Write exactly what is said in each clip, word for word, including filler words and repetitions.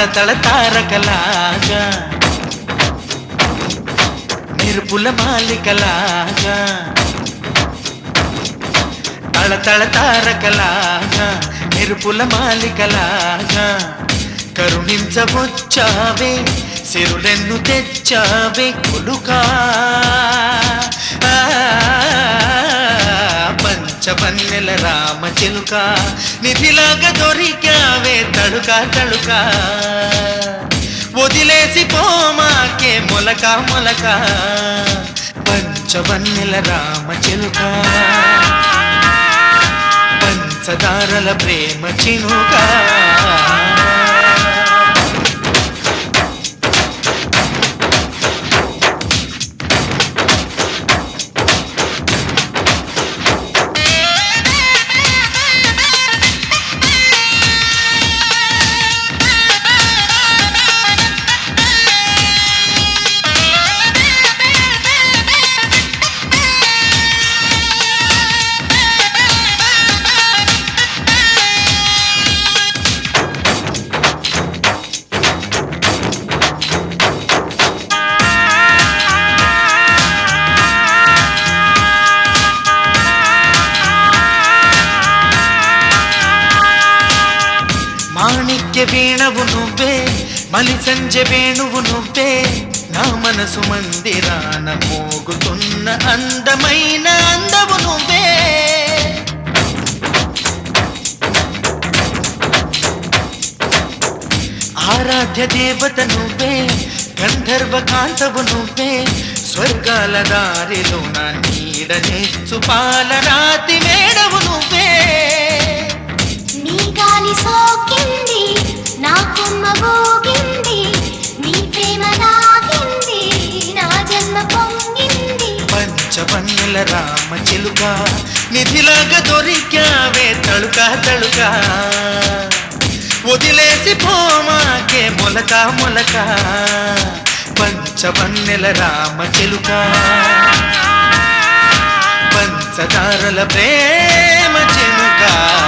తళతళ తారకలాగా మెరుపుల మాలికలాగా తళతళ తారకలాగా మెరుపుల మాలికలాగా కరుణించవచ్చావే సిరులెన్ను తెచ్చావే కొలుకా పంచవన్నెల రామ చిలుక నిధిలాగా దొరికావే తడుకా తడుకా వదిలేసి పోమాకే మొలక మొలక పంచవన్నెల రామ చిలుక పంచదారల ప్రేమ చినుక మాణిక్య వేణువు నువ్వే మలి సంజె వేణువు నువ్వే నా మనసు మందిరాన మోగుతున్న అందమైన అందవు నువ్వే ఆరాధ్య దేవత నువ్వే గంధర్వ కాంతవు నువ్వే స్వర్గాల దారిలో నా నీడనిచ్చు పాలరాతి మేడవు నువ్వే నీ గాలి సోకింది నా కొమ్మ గోగింది నీ ప్రేమ దాగింది నా జన్మ పొంగింది పంచవన్నెల రామ చిలుక నిధిలాగా దొరికావే తడుకా తడుకా వదిలేసి పోమాకే మొలక మొలక పంచవన్నెల రామ చిలుక పంచదారల ప్రేమ చినుక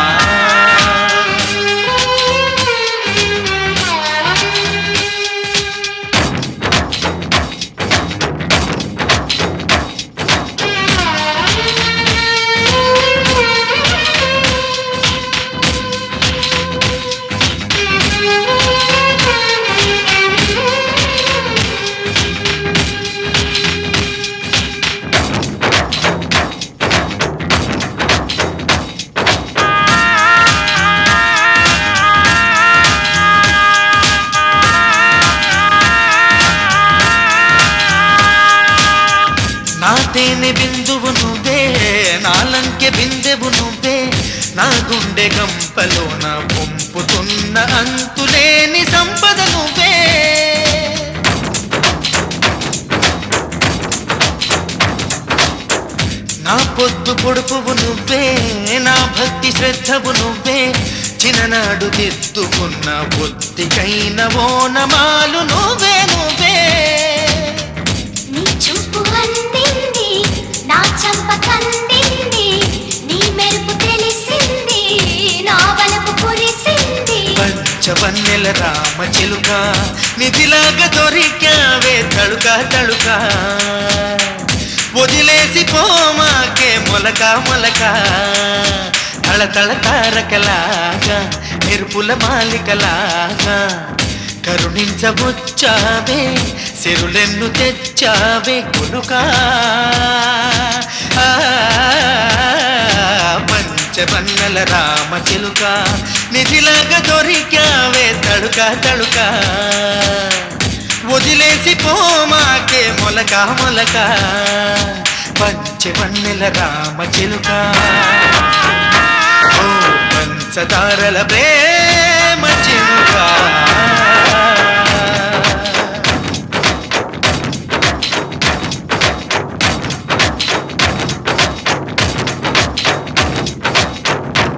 నా తేనె బిందువు నువ్వే నాలంకె బిందెవు నువ్వే నా గుండె గంపలో నా పంపుతున్న అంతులేని సంపద నువ్వే నా పొద్దు పొడుపువు నువ్వే నా భక్తి శ్రద్ధవు నువ్వే చిన్ననాడు దిద్దుకున్న బొత్తికైన ఓనమాలు నువ్వే నువ్వే నీ చూపు అందింది నా చంప కందింది నీ మెరుపు తెలిసింది నా వలపు కురిసింది పంచవన్నెల రామ చిలుక నిధిలాగా దొరికావే తడుకా తడుకా వదిలేసి పోమాకే మొలక మొలక తళతళ తారకలాగా మెరుపుల మాలికలాగా కరుణించవచ్చావే సిరులెన్ను తెచ్చావే కొనుకా పంచవన్నెల రామ చిలుక నిధిలాగా దొరికావే తడుకా తడుకా వదిలేసి పోమాకే మొలక మొలక పంచవన్నెల రామ చిలుక ఓ పంచదారల ప్రేమ చిలుక.